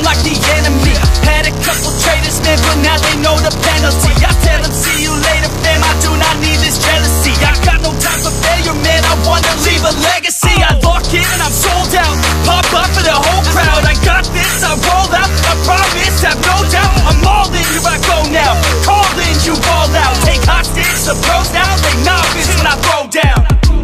like the enemy. Had a couple traitors, man, but now they know the penalty. I tell them, see you later, fam, I do not need this jealousy. I got no time for failure, man, I wanna leave a legacy. I lock in and I'm sold out, pop up for the whole crowd. I got this, I roll out, I promise, have no doubt. I'm all in, here I go now, call in, you all out. Take hostage, the pros now, they novice when I throw down.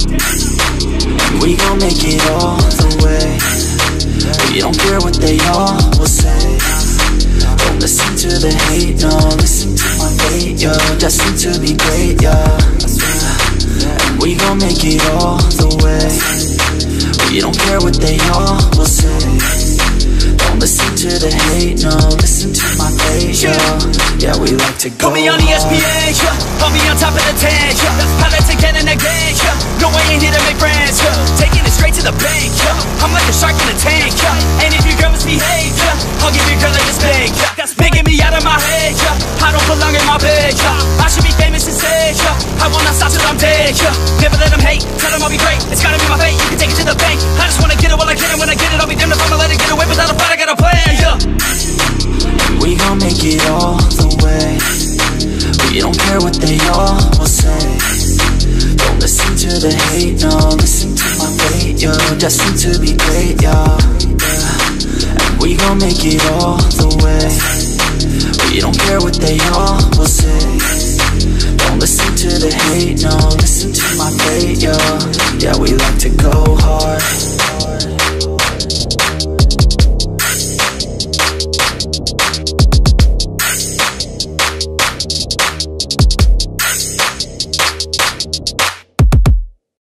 We gon' make it all the way. We don't care what they all will say. Don't listen to the hate, no, listen to my fate, yo. Destined to be great, yeah. And we gon' make it all the way. We don't care what they all will say. Don't listen to the hate, no, listen to my fate, yo. Yeah, we like to go put me on ESPN, yeah. I'll be on top of the tank, yeah. Pilots again and again, yeah. No, I ain't here to make friends, yeah. Taking it straight to the bank, yeah. I'm like a shark in a tank, yeah. And if your girl misbehave, yeah, I'll give your girl like a spank, yeah. That's making me out of my head, yeah. I don't belong in my bed, yeah. I should be famous instead, yeah. I will not stop till I'm dead, yeah. Never let them hate, tell them I'll be great. It's gotta be my fate, you can take it to the bank. I just wanna get it while I can, and when I get it, I'll be damned if I'ma let it get away. Without a fight, I got a plan, yeah. We gon' make it all the way. We don't care what they all will say. Don't listen to the hate, no, listen to my fate, yo. Destined to be great, yeah. And we gon' make it all the way. We don't care what they all will say. Don't listen to the hate, no, listen to my fate, yo. Yeah, we like to go hard.